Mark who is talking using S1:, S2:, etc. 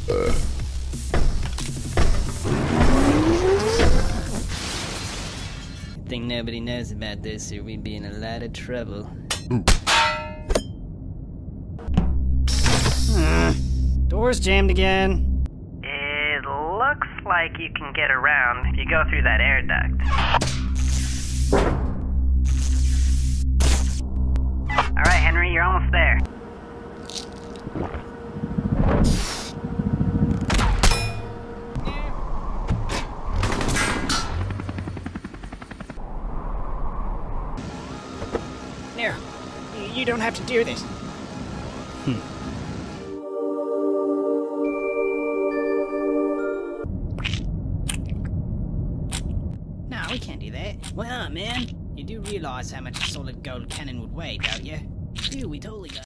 S1: Think nobody knows about this or we'd be in a lot of trouble.
S2: Door's jammed again.
S3: It looks like you can get around if you go through that air duct. Alright, Henry, you're almost there.
S2: There. You don't have to do this. No, we can't do that.
S1: Well, man.
S2: You do realize how much a solid gold cannon would weigh, don't you?
S1: Dude, we totally got